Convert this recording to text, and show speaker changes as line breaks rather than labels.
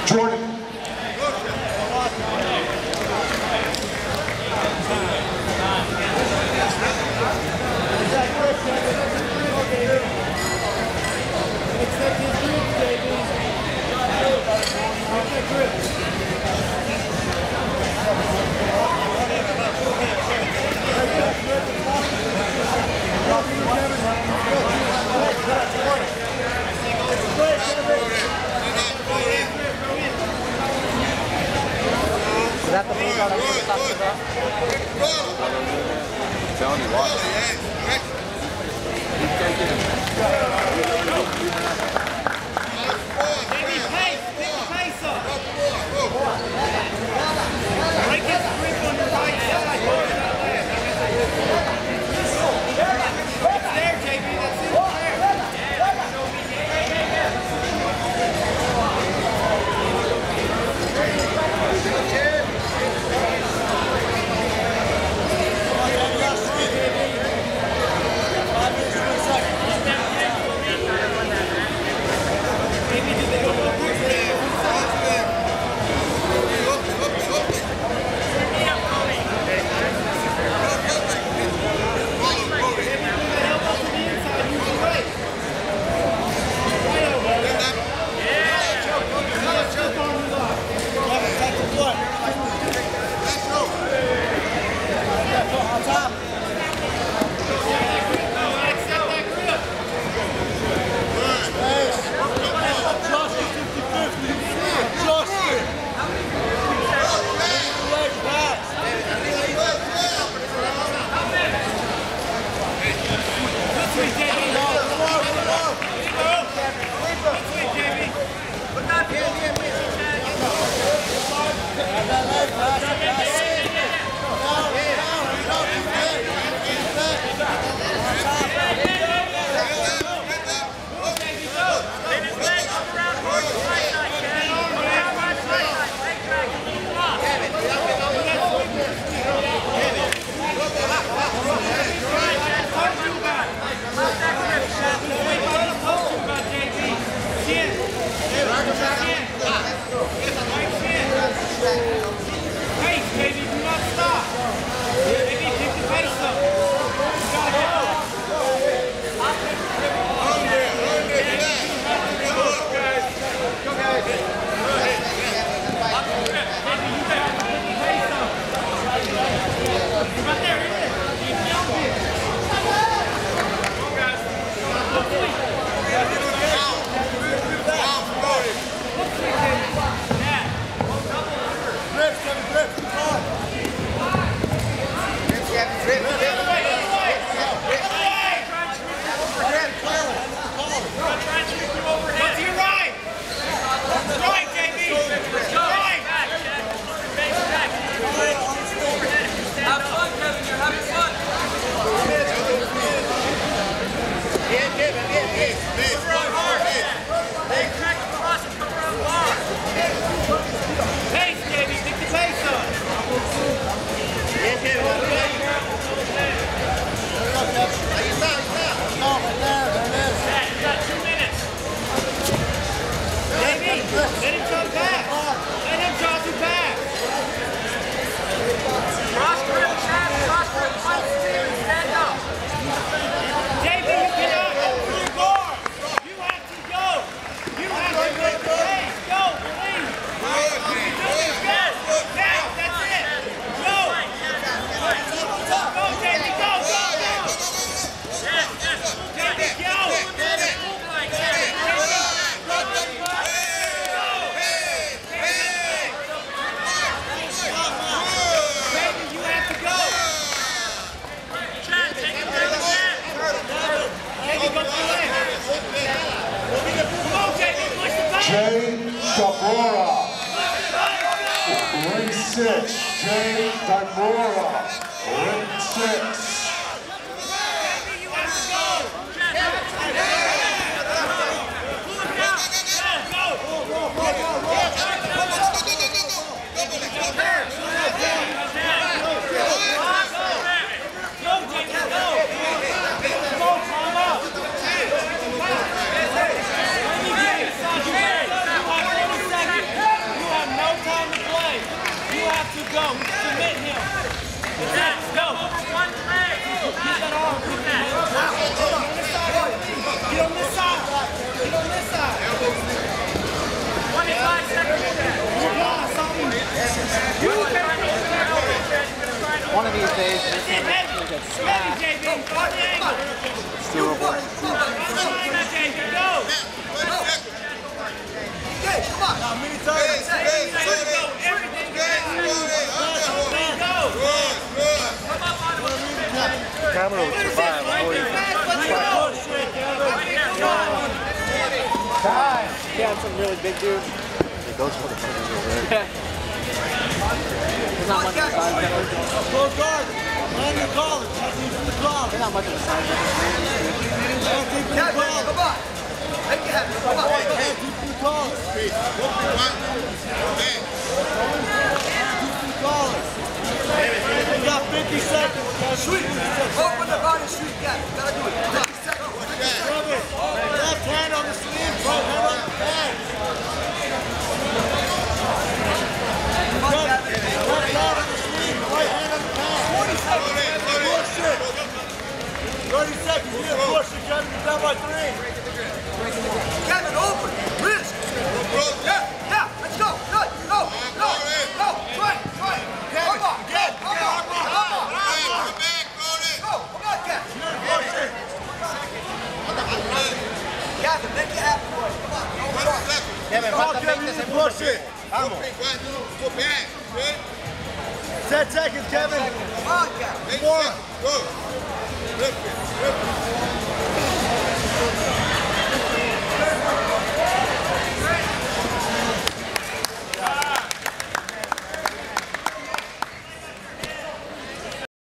Jordan.
Is that the blue card I was talking about? I'm telling you what.
Baby, pace! Pick the pace up! Break his grip on your right side. It's there, JB. That's it. Ring 6, Jay Dimora, ring 6. Steady, JB. Go on the angle.
Still a boy.
Come on, JB. Go.
Okay, come on.
How many times?
Everything go.
Camera will survive.
He had some really big dudes.
It goes for the fuckers over there.
There's not much of a size difference.
Go guard. Land your collar. That's deep in the collar.
There's not much of a size difference.
Hand deep in the collar.
Come on. Make it happen. Come on.
Hand deep in the collar. Hand deep in the collar. You got 50 seconds.
Sweet. Open the body, sweet. Yeah, you gotta do it. 50 seconds.
Left hand on the sleeve, right hand on the pad. Left hand on the sleeve, right hand on the pad. 40 seconds. Push it. 30 seconds. You need to push it. Kevin, you're down by 3.
Kevin, open. Wrist. Yeah. Let's go. Good. Go. Try it. Come on. Go. Come on, Kevin. Kevin, make it happen, boy. Come on.
Come on, Kevin, you can push it. Vamos. 10 seconds, Kevin.
Come on, Kevin.
4.